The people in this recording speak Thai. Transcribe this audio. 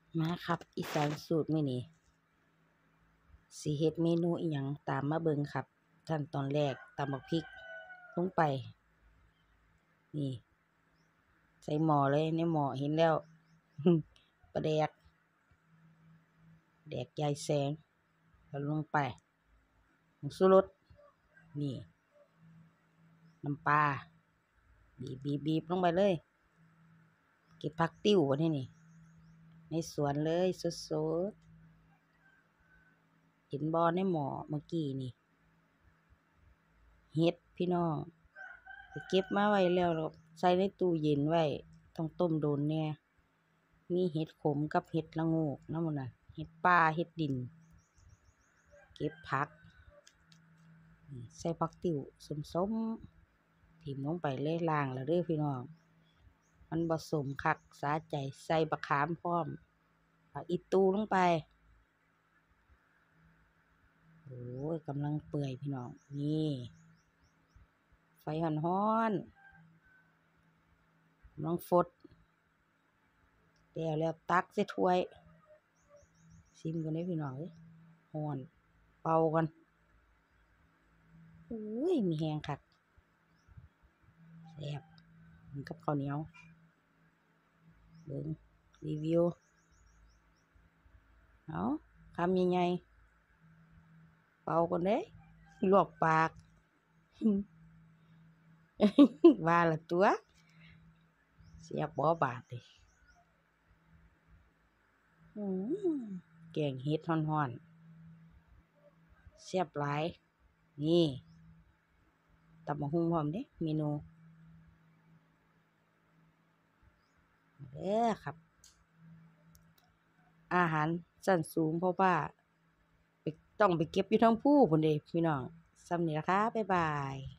มาครับอีสานสูตรมื้อนี้สิเฮ็ดเมนูอิหยังตามมาเบิ่งครับขั้นตอนแรกตำบักพริกลงไปนี่ใส่หม้อเลยในหม้อเห็นแล้ว ปลาแดกยายแสงแล้วลงไปผงชูรสนี่น้ำปลาบีบลงไปเลยเก็บผักติ้วบ่นี่ในสวนเลยสดๆเห็นบ่ในหม้อเมื่อกี้นี่เฮ็ดพี่น้องไปเก็บมาไว้แล้วใส่ในตู้เย็นไว้ต้องต้มโดนแน่มีเห็ดขมกับเห็ดละโงกนำบ่น่ะเห็ดป่าเห็ดดินเก็บผักใส่ผักติ้วส้มๆทิ่มลงไปเลยล้างแล้วเด้อพี่น้องมันบ่ส้มคักสาใจใส่บักขามพร้อมผักอีตูลงไปโอ้ยกำลังเปื่อยพี่น้องนี่ไฟร้อนๆกำลังฟดแล้วตักใส่ถ้วยชิมกันเด้อพี่น้องเอ้ยร้อนเป่ากันอุ้ยมีแฮงคักแซ่บกินกับข้าวเหนียวเบิ่งรีวิวเอาคำใหญ่ๆเป่ากันเด้ลวกปาก ว่าละตัวเสียบบ่บาดเด้อืมแกงเห็ดร้อนๆแซ่บหลายนี่ตำบักหุ่งพร้อมเด้เมนูเด้อครับอาหารชั้นสูงเพราะว่าไปต้องไปเก็บอยู่เทิงภูพู้นเด้พี่น้องส่ำนี้ล่ะครับบ๊ายบาย